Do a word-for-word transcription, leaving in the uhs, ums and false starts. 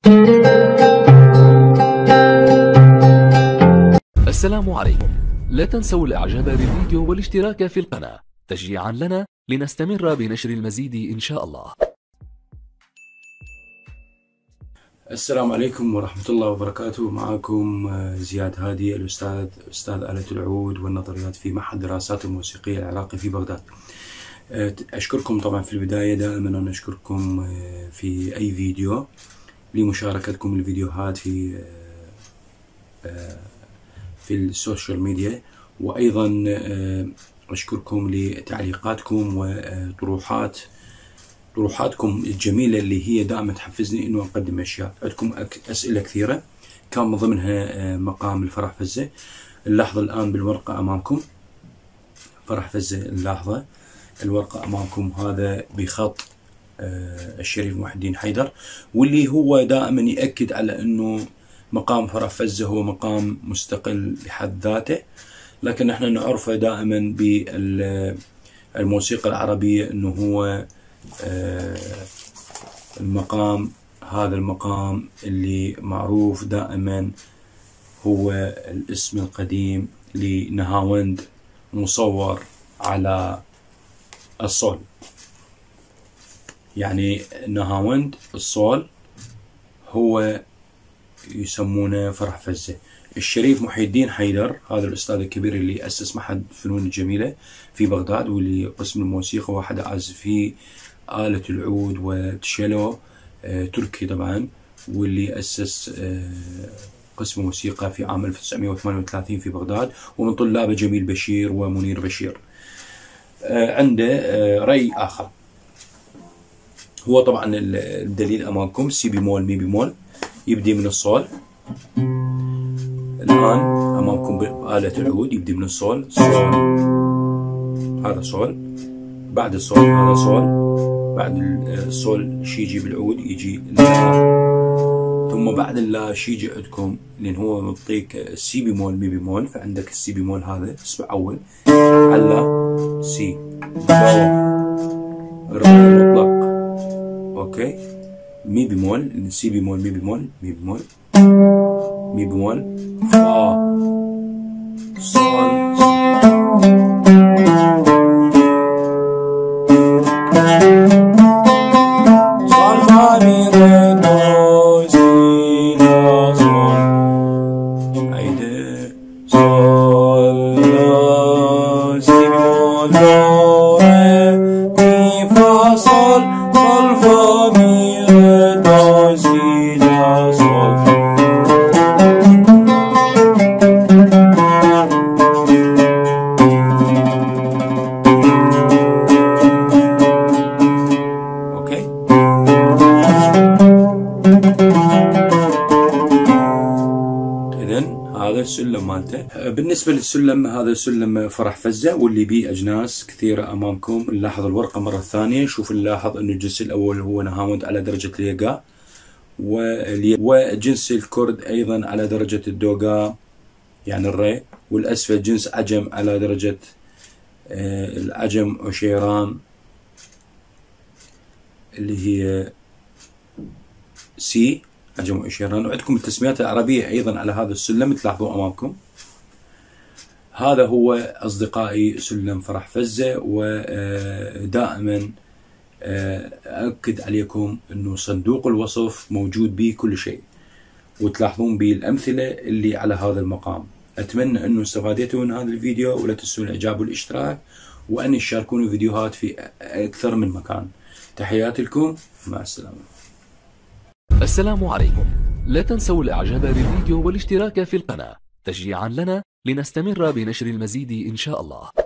السلام عليكم. لا تنسوا الاعجاب بالفيديو والاشتراك في القناة تشجيعا لنا لنستمر بنشر المزيد ان شاء الله. السلام عليكم ورحمة الله وبركاته. معكم زياد هادي، الأستاذ أستاذ آلة العود والنظريات في معهد الدراسات الموسيقية العراقي في بغداد. أشكركم طبعا في البداية، دائما أنا أشكركم في أي فيديو لمشاركتكم الفيديوهات في في السوشيال ميديا، وأيضا أشكركم لتعليقاتكم وطروحات طروحاتكم الجميلة اللي هي دائما تحفزني إنه أقدم أشياء. عندكم أسئلة كثيرة كان من ضمنها مقام الفرح فزة. نلاحظ الآن بالورقة أمامكم فرح فزة، نلاحظه الورقة أمامكم، هذا بخط الشريف محي الدين حيدر، واللي هو دائما يأكد على إنه مقام فرح فزة هو مقام مستقل بحد ذاته، لكن احنا نعرفه دائما بالموسيقى العربية إنه هو المقام، هذا المقام اللي معروف دائما هو الاسم القديم لنهاوند مصور على الصول. يعني نهاوند الصول هو يسمونه فرح فزة. الشريف محي الدين حيدر هذا الأستاذ الكبير اللي أسس معهد الفنون الجميلة في بغداد، واللي قسم الموسيقى واحد عازفي آلة العود والتشيلو آه تركي طبعا، واللي أسس آه قسم الموسيقى في عام ألف وتسعمئة وثمانية وثلاثين في بغداد، ومن طلابه جميل بشير ومنير بشير. آه عنده آه رأي آخر، هو طبعا الدليل أمامكم سي بيمول مي بيمول، يبدي من الصول. الآن أمامكم بآلة العود يبدي من الصول، صول، هذا صول، بعد الصول هذا صول، بعد الصول شي يجي بالعود يجي لا، ثم بعد اللا شي يجي عندكم، لأن هو معطيك السي بيمول مي بيمول، فعندك السي بيمول هذا اسمه أول على سي دو ربع مطلق، أوكي، مي بيمول، سي بيمول مي بيمول مي بيمول مي بيمول فا صول صول فا مي ري دو سي لا صول، هيدا صول لا سي بيمول دو ري مي فا صول صول فا مي ري دو سي لا صول. هذا السلم مالته. بالنسبة للسلم، هذا سلم فرح فزة واللي بيه أجناس كثيرة أمامكم. نلاحظ الورقة مرة ثانية، شوف نلاحظ أنه الجنس الأول هو نهاوند على درجة الياقا، وجنس الكرد أيضا على درجة الدوغا يعني الري، والأسفل جنس عجم على درجة العجم وشيران اللي هي سي عجم وإشيران. وعندكم التسميات العربية أيضا على هذا السلم تلاحظوا أمامكم. هذا هو أصدقائي سلم فرح فزة، ودائما أؤكد عليكم أنه صندوق الوصف موجود به كل شيء، وتلاحظون به الأمثلة اللي على هذا المقام. أتمنى أنه استفادتوا من هذا الفيديو، ولا تنسون الإعجاب والاشتراك، وأن تشاركون فيديوهات في أكثر من مكان. تحياتي لكم، مع السلامة. السلام عليكم. لا تنسوا الاعجاب بالفيديو والاشتراك في القناة تشجيعا لنا لنستمر بنشر المزيد ان شاء الله.